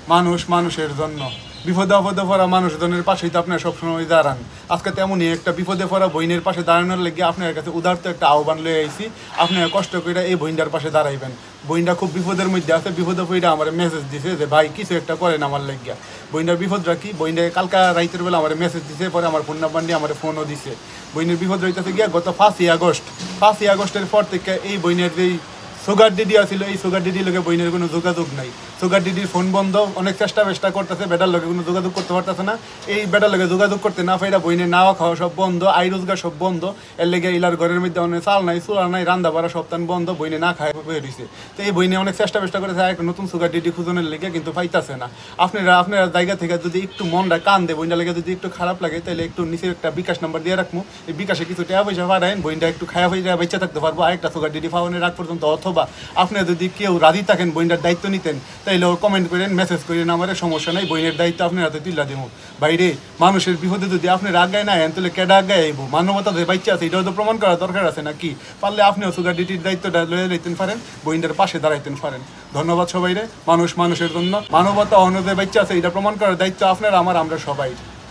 মানুষ মানুষের জন্য, বিপদে আপদে পড়া মানুষজনের পাশেই তো আপনার সবসময় দাঁড়ান। আজকে তেমনই একটা বিপদে পড়া বইনের পাশে দাঁড়ানোর লেগে আপনার কাছে উদারত একটা আহ্বান লয়ে আইছি। আপনি কষ্ট করে এই বইনটার পাশে দাঁড়াইবেন। বইনটা খুব বিপদের মধ্যে আছে, বিপদে পড়ে আমার মেসেজ দিছে যে ভাই কিছু একটা করেন আমার লাগিয়া। বইনটার বিপদটা কি, বইনটা কালকা রাইতের বেলা আমার মেসেজ দিছে, পরে আমার ফোন নাম্বার নিয়ে আমার ফোনও দিছে। বইনের বিপদ রইতেছে গিয়া গত 5ই আগস্টের পর থেকে এই বইনের যেই সুগার ডিডি আছিল, এই সুগার ডিডির লগে বইনের কোনো যোগাযোগ নাই। সুগার ডিডির ফোন বন্ধ, অনেক চেষ্টা করতেছে, বেটার লগে কোনো যোগাযোগ করতে পারতেছে না। এই বেটার লগে যোগাযোগ করতে না পাইরা বইনের নাওয়া খাওয়া সব বন্ধ, আয় রোজগার সব বন্ধ। এর লেগে ইলার ঘরের মধ্যে অনেক চাল নাই, চুলা নাই, রান্না বাড়া সপ্তাহ বন্ধ, বইনে না খায় বের হয়েছে। তো এই বইনে অনেক চেষ্টা করেছে একটা নতুন সুগার ডিডি খুঁজনের লেগে, কিন্তু পাইতেছে না। আপনারা জায়গা থেকে যদি একটু মনটা কান দেয়, বইনটা লেগে যদি একটু খারাপ লাগে, তাহলে একটু নিচে একটা বিকাশ নাম্বার দিয়ে রাখবো। এই বিকাশে কিছু টাকা পয়সা পাঠায়েন, বইনটা একটু খায়া হয়ে যায় বেঁচে থাকতে পারবো আরেকটা সুগার ডিডি পাওয়ানোর রাখ পর্যন্ত। অথবা আপনি যদি কেউ রাজি থাকেন বইনটার দায়িত্ব নিতেন, তাইলে কমেন্ট করেন, মেসেজ করেন, আমার সমস্যা নাই, বইনের দায়িত্ব আপনার হাতে তুলে দেবো। বাইরে মানুষের বিপদে যদি আপনার আগায় না আইন, তাহলে কেডা আগায় আইব? মানবতা যে বাচ্চা আছে এটাও তো প্রমাণ করা দরকার আছে নাকি? পারলে আপনিও সুগার ডিটির দায়িত্বটা লয়ে লইতেন পারেন, বইনটার পাশে দাঁড়াইতেন পারেন। ধন্যবাদ সবাইরে। মানুষ মানুষের জন্য, মানবতা অন্য যে বাচ্চা আছে এটা প্রমাণ করার দায়িত্ব আপনার, আমার, আমরা সবাই।